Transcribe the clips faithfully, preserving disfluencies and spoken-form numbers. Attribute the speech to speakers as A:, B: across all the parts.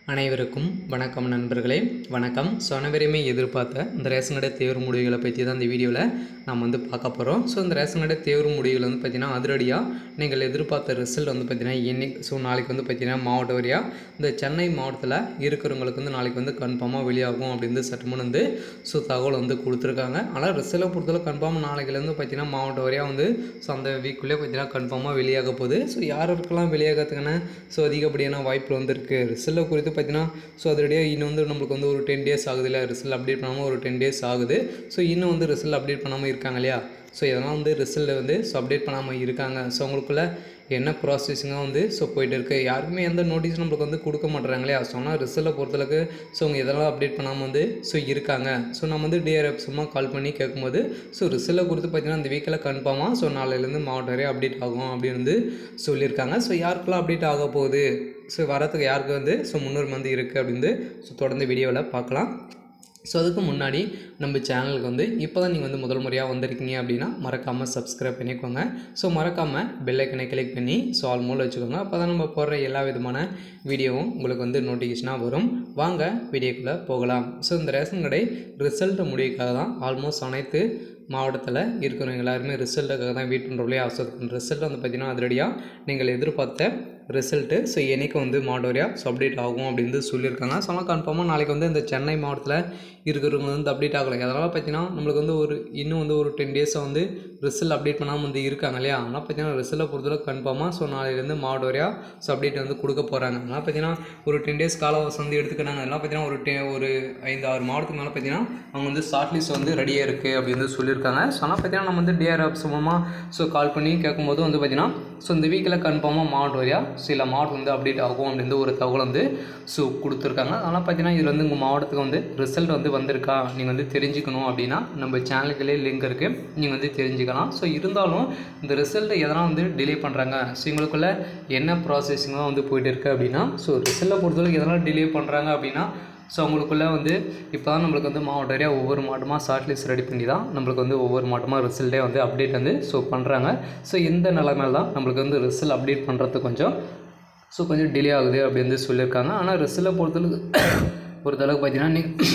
A: அனைவருக்கும் வணக்கம் நண்பர்களே. வணக்கம். ஸோ அனைவரையுமே எதிர்பார்த்த இந்த ரேஷன் கடை தேர்வு முடிவுகளை பற்றி தான் இந்த வீடியோவில் நாம் வந்து பார்க்க போகிறோம். ஸோ இந்த ரேஷன் கடை தேர்வு முடிவுகள் வந்து பார்த்திங்கன்னா அதிரடியாக நீங்கள் எதிர்பார்த்த ரிசல்ட் வந்து பார்த்திங்கன்னா இன்னைக்கு ஸோ நாளைக்கு வந்து பார்த்திங்கன்னா மாவட்ட வரியாக இந்த சென்னை மாவட்டத்தில் இருக்கிறவங்களுக்கு வந்து நாளைக்கு வந்து கன்ஃபார்மாக வெளியாகும் அப்படின்னு சட்டமும் வந்து ஸோ தகவல் வந்து கொடுத்துருக்காங்க. ஆனால் ரிசல்ட்டை பொறுத்தவரை கன்ஃபார்மாக நாளைக்குலேருந்து பார்த்திங்கன்னா மாவட்ட வரியாக வந்து ஸோ அந்த வீக்குள்ளே பார்த்திங்கன்னா கன்ஃபார்மாக வெளியாக போகுது. ஸோ யாருக்கெல்லாம் வெளியாகிறதுக்கான ஸோ அதிகப்படியான வாய்ப்பு வந்துருக்கு ரிசல்ட்டை குறித்து பார்த்தீங்கன்னா ஸோ அதோடய இன்னும் வந்து நம்மளுக்கு வந்து ஒரு டென் டேஸ் ஆகுது இல்லையா, ரிசல்ட் அப்டேட் பண்ணாமல் ஒரு டென் டேஸ் ஆகுது. ஸோ இன்னும் வந்து ரிசல்ட் அப்டேட் பண்ணாமல் இருக்காங்க இல்லையா. ஸோ இதெல்லாம் வந்து ரிசல்ட்டை வந்து ஸோ அப்டேட் பண்ணாமல் இருக்காங்க. ஸோ அவங்களுக்குள்ள என்ன ப்ராசஸிங்காக வந்து ஸோ போயிட்டு இருக்குது. யாருக்குமே எந்த நோட்டீஸ் நம்மளுக்கு வந்து கொடுக்க மாட்டுறாங்க இல்லையா. ஸோ ஆனால் ரிசல்ட்டை பொறுத்தளவுக்கு ஸோ அவங்க இதெல்லாம் அப்டேட் பண்ணாமல் வந்து ஸோ இருக்காங்க. ஸோ நம்ம வந்து டிஆர்எஃப் சும்மா கால் பண்ணி கேட்கும்போது ஸோ ரிசல்ட்டை கொடுத்து பார்த்தீங்கன்னா இந்த வீக்கில் கன்ஃபார்மாக ஸோ நாளையிலேருந்து மாவட்ட வரையும் அப்டேட் ஆகும் அப்படின்னு வந்து சொல்லியிருக்காங்க. ஸோ யாருக்கெல்லாம் அப்டேட் ஆக போகுது, ஸோ வரத்துக்கு யாருக்கு வந்து ஸோ முன்னுரிமை வந்து இருக்குது அப்படின்னு ஸோ தொடர்ந்து வீடியோவில் பார்க்கலாம். ஸோ அதுக்கு முன்னாடி நம்ம சேனலுக்கு வந்து இப்போ தான் நீங்கள் வந்து முதல் முறையாக வந்திருக்கீங்க அப்படின்னா மறக்காமல் சப்ஸ்கிரைப் பண்ணிக்கோங்க. ஸோ மறக்காமல் பெல் ஐக்கனை கிளிக் பண்ணி ஸோ ஆல் மோல் வச்சுக்கோங்க. அப்போ தான் நம்ம போடுற எல்லா விதமான வீடியோவும் உங்களுக்கு வந்து நோட்டிஃபிகேஷனாக வரும். வாங்க வீடியோக்குள்ளே போகலாம். ஸோ இந்த ரேஷன் கடை ரிசல்ட் முடிவுக்காக தான் ஆல்மோஸ்ட் அனைத்து மாவட்டத்தில் இருக்கிறவங்க எல்லாருமே ரிசல்ட்டுக்காக தான் வெயிட் பண்ணுறோம் இல்லையா. ஸோ ரிசல்ட் வந்து பார்த்திங்கன்னா அதிரடியாக நீங்கள் எதிர்பார்த்த ரிசல்ட்டு ஸோ என்றைக்கு வந்து மாவட்ட வரையாக ஸோ அப்டேட் ஆகும் அப்படின்னு சொல்லியிருக்காங்க. ஸோ ஆனால் கன்ஃபார்மாக நாளைக்கு வந்து இந்த சென்னை மாவட்டத்தில் இருக்கிறவங்க வந்து அப்டேட் ஆகலை. அதனால் பார்த்திங்கன்னா நம்மளுக்கு வந்து ஒரு இன்னும் வந்து ஒரு டென் டேஸாக வந்து ரிசல்ட் அப்டேட் பண்ணாமல் வந்து இருக்காங்க இல்லையா. ஆனால் பார்த்திங்கன்னா ரிசல்ட்டை பொறுத்தவரை கன்ஃபார்மாக ஸோ நாளையிலேருந்து மாவட்ட வரையாக ஸோ அப்டேட் வந்து கொடுக்க போகிறாங்க. அதனால் பார்த்திங்கன்னா ஒரு டென் டேஸ் காலவாசம் வந்து எடுத்துக்கிறாங்க. அதெல்லாம் பார்த்திங்கன்னா ஒரு டெ ஒரு ஐந்து ஆறு மாவட்டத்துக்கு மேலே பார்த்திங்கன்னா அவங்க வந்து ஷார்ட் லிஸ்ட் வந்து ரெடியாக இருக்குது அப்படின்னு சொல்லியிருக்காங்க. ஸோ ஆனால் பார்த்திங்கன்னா நம்ம வந்து டிஆர்எஃப் மூலமாக ஸோ கால் பண்ணி கேட்கும்போது வந்து பார்த்திங்கன்னா ஸோ இந்த வீக்கில் கன்ஃபார்மாக மாவட்ட வரையாக சில மாவட்டம் வந்து அப்டேட் ஆகும் அப்படின்னு ஒரு தகவல் வந்து ஸோ கொடுத்துருக்காங்க. அதனால் பார்த்தீங்கன்னா இதில் வந்து உங்கள் மாவட்டத்துக்கு வந்து ரிசல்ட் வந்து வந்திருக்கா நீங்கள் வந்து தெரிஞ்சுக்கணும் அப்படின்னா நம்ம சேனலுக்குள்ளே லிங்க் இருக்குது, நீங்கள் வந்து தெரிஞ்சுக்கலாம். ஸோ இருந்தாலும் இந்த ரிசல்ட்டை எதனால் வந்து டிலே பண்ணுறாங்க, ஸோ எங்களுக்குள்ள என்ன ப்ராசஸிங்காக வந்து போயிட்டு இருக்குது அப்படின்னா ஸோ ரிசல்ட்டை பொறுத்தவரைக்கும் எதனால் டிலே பண்ணுறாங்க அப்படின்னா ஸோ அவங்களுக்குள்ளே வந்து இப்போ தான் நம்மளுக்கு வந்து மாவட்ட வரையாக ஒவ்வொரு மாவட்டமாக ஷார்ட் லிஸ்ட் ரெடி பண்ணி தான் நம்மளுக்கு வந்து ஒவ்வொரு மாவட்டமாக ரிசல்ட்டே வந்து அப்டேட் வந்து ஸோ பண்ணுறாங்க. ஸோ இந்த நிலைமையில தான் நம்மளுக்கு வந்து ரிசல்ட் அப்டேட் பண்ணுறதுக்கு கொஞ்சம் ஸோ கொஞ்சம் டிலே ஆகுது அப்படி வந்து சொல்லியிருக்காங்க. ஆனால் ரிசல்ட்டை பொறுத்தளவுக்கு பொறுத்தளவுக்கு பார்த்தீங்கன்னா நீங்கள்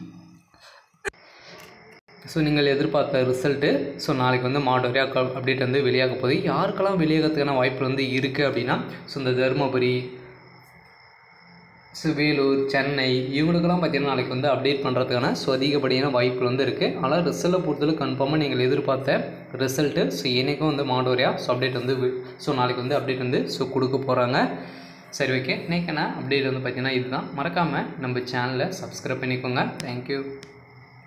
A: ஸோ நீங்கள் எதிர்பார்த்த ரிசல்ட்டு ஸோ நாளைக்கு வந்து மாவட்ட வரையாக அப்டேட் வந்து வெளியாக போகுது. யாருக்கெல்லாம் வெளியாகிறதுக்கான வாய்ப்பு வந்து இருக்குது அப்படின்னா ஸோ இந்த தருமபுரி, ஸோ வேலூர், சென்னை இவங்களுக்கெல்லாம் பார்த்திங்கன்னா நாளைக்கு வந்து அப்டேட் பண்ணுறதுக்கான ஸோ அதிகப்படியான வாய்ப்பு வந்து இருக்குது. ஆனால் ரிசல்ட்டை பொறுத்தளவு கன்ஃபார்மாக நீங்கள் எதிர்பார்த்த ரிசல்ட்டு ஸோ என்றைக்கும் வந்து மாவட்ட வரையாக ஸோ அப்டேட் வந்து ஸோ நாளைக்கு வந்து அப்டேட் வந்து ஸோ கொடுக்க போகிறாங்க. சரி, ஓகே. இன்றைக்கான அப்டேட் வந்து பார்த்திங்கன்னா இதுதான். மறக்காமல் நம்ம சேனலை சப்ஸ்கிரைப் பண்ணிக்கோங்க. தேங்க்யூ.